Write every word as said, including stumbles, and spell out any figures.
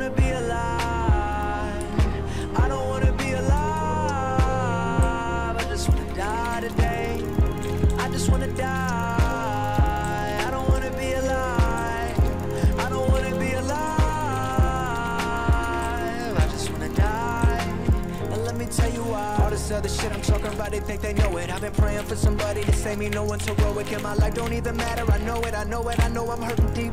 wanna be alive. I don't wanna be alive. I just wanna die today. I just wanna die. I don't wanna be alive. I don't wanna be alive. I just wanna die. And let me tell you why. All this other shit I'm talking about, they think they know it. I've been praying for somebody to save me, no one's heroic. And my life don't even matter, I know it, I know it, I know I'm hurting deep